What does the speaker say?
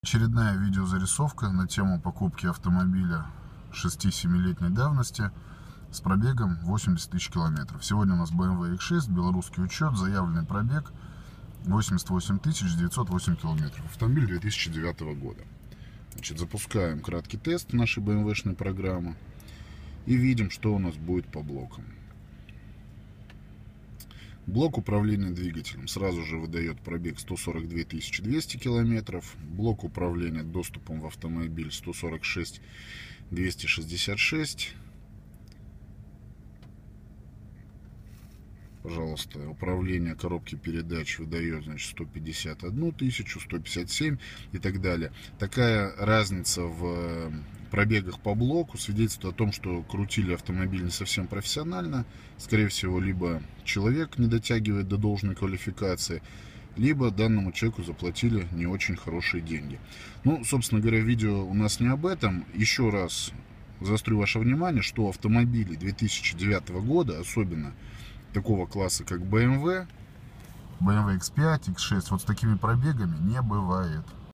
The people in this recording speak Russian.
Очередная видеозарисовка на тему покупки автомобиля 6-7-летней давности с пробегом 80 тысяч километров. Сегодня у нас BMW X6, белорусский учет, заявленный пробег 88 908 километров. Автомобиль 2009 года. Значит, запускаем краткий тест нашей BMW-шной программы и видим, что у нас будет по блокам. Блок управления двигателем сразу же выдает пробег 142 200 километров. Блок управления доступом в автомобиль 146 266. Пожалуйста, управление коробки передач выдает, значит, 151 тысячу, 157 и так далее. Такая разница в пробегах по блоку свидетельствует о том, что крутили автомобиль не совсем профессионально. Скорее всего, либо человек не дотягивает до должной квалификации, либо данному человеку заплатили не очень хорошие деньги. Ну, собственно говоря, видео у нас не об этом. Еще раз заострю ваше внимание, что автомобили 2009 года, особенно такого класса, как BMW X5, X6, вот с такими пробегами не бывает.